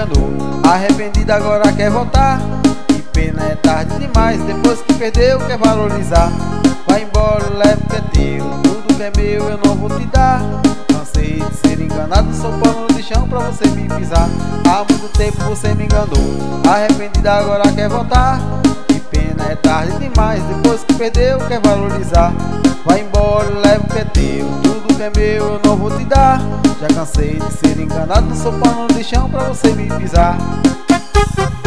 enganou. Arrependido agora quer voltar. Que pena, é tarde demais. Depois que perdeu quer valorizar. Vai embora, leva o que é teu. Tudo que é meu eu não vou te dar. Cansei de ser enganado, sou pano de chão pra você me pisar. Há muito tempo você me enganou. Arrependido agora quer voltar. Que pena, é tarde demais. Depois que perdeu quer valorizar. Vai embora, leva o que é teu. Tudo que é meu eu não vou te dar. Já cansei de ser enganado, sou pano de chão pra você me pisar.